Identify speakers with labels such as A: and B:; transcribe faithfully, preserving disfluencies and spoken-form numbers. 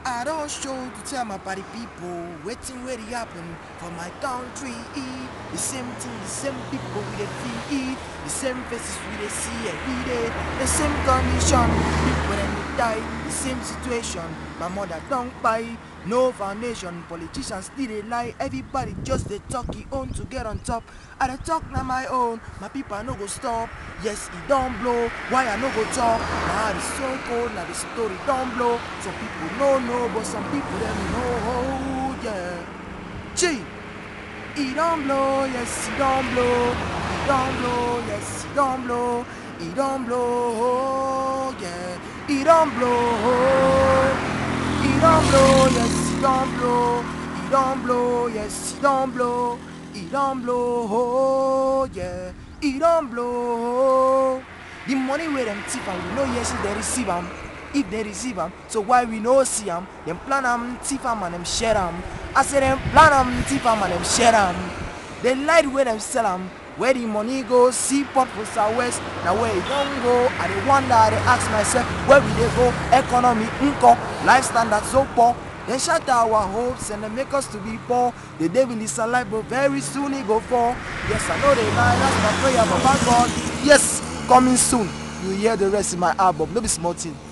A: I don't show to tell my body people waiting where they happen for my country. The same thing, the same people we dey feel, the same faces we dey see every day, the same condition, people dem dey die, the same situation. My mother don't buy, no foundation. Politicians still dey lie, everybody just dey talk e own to get on top. I dey talk na my own, my people I no go stop. Yes, e don blow, why I no go talk? My heart is so cold, now the story don blow. Some people no know, but some people dem know, yeah. Gee, e don blow, yes, e don blow. E don blow, yes, e don blow. E don blow, yeah. E don blow. E don blow, yes, e don blow. E don blow, yes, e don blow. E don blow, yeah. E don blow. The money where them thief and we know yes if they receive them. If they receive them, so why we no see them? Them plan them, thief them and them share them. I say them plan them, thief them and them share them. They lied where them sell them. Where the money goes, see port for southwest. Now where it don't go, I dey wonder, I dey ask myself, where will they go? Economy, unko, life standards so poor. They shatter our hopes and they make us to be poor. The devil is alive, but very soon he go fall. Yes, I know they lie, that's my prayer, but thank God. Yes, coming soon. You hear the rest in my album, no be small thing.